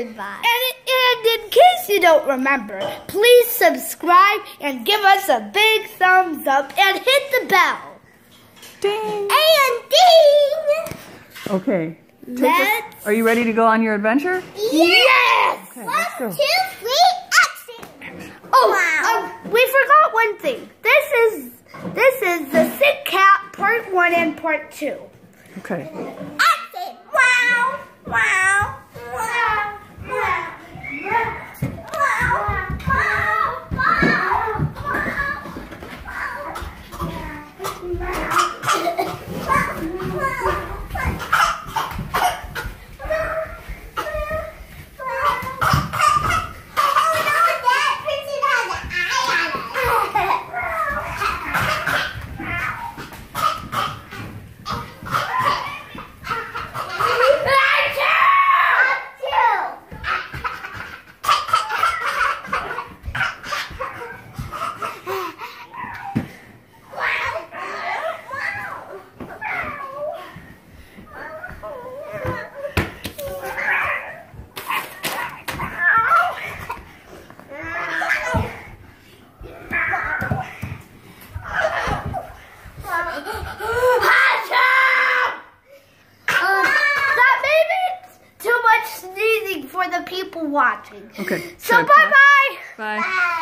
by. And in case you don't remember, please subscribe and give us a big thumbs up and hit the bell. Ding! And ding! Okay. Are you ready to go on your adventure? Yes! Okay, let's go. 1, 2, 3, action! Oh, Wow. we forgot one thing. This is the Sick Cat Part 1 and Part 2. Okay. Action! Wow! Wow! Wow! Wow! Wow! For the people watching. Okay. So bye-bye. Bye.